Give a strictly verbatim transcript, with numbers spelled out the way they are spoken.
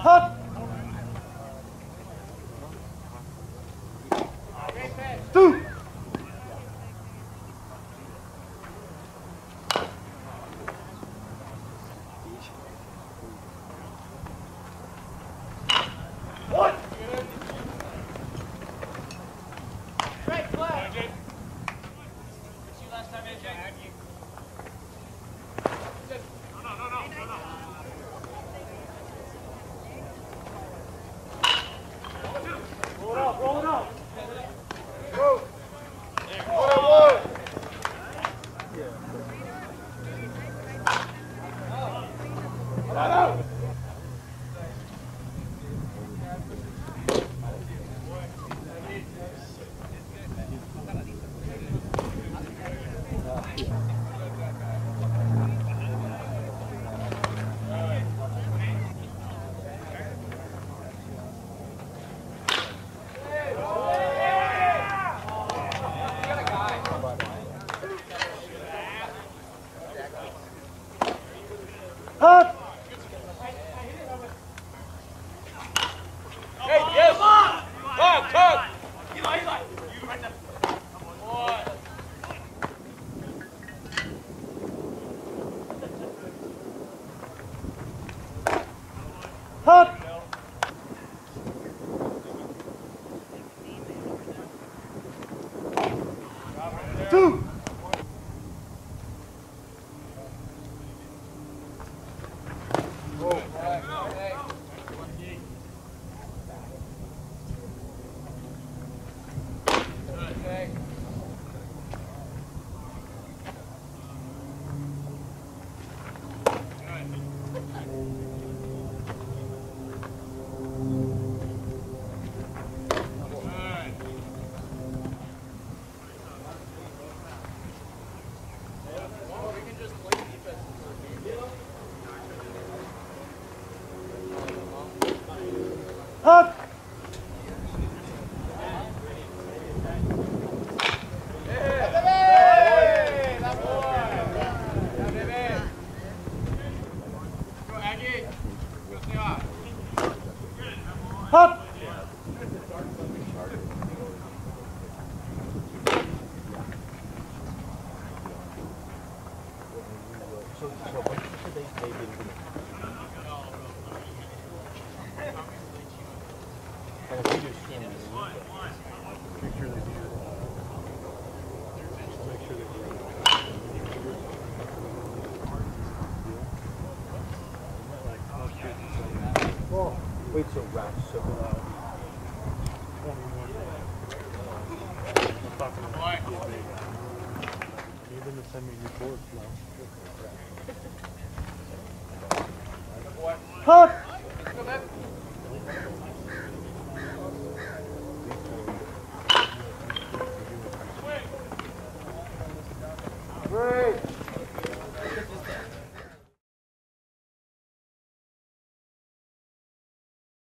Hut. Two. One. Great play. Did you last time, A J? No, no, no, no, no, no. Roll it up, roll it up. Go. One on one. Out, out. Hut. Hey, yes. Come on. Come, come. Eli, Eli. You right there. Boy. Hut. Two. Hut. Hut. Wait till Rash, so uh, need them to send me reports now. Hut.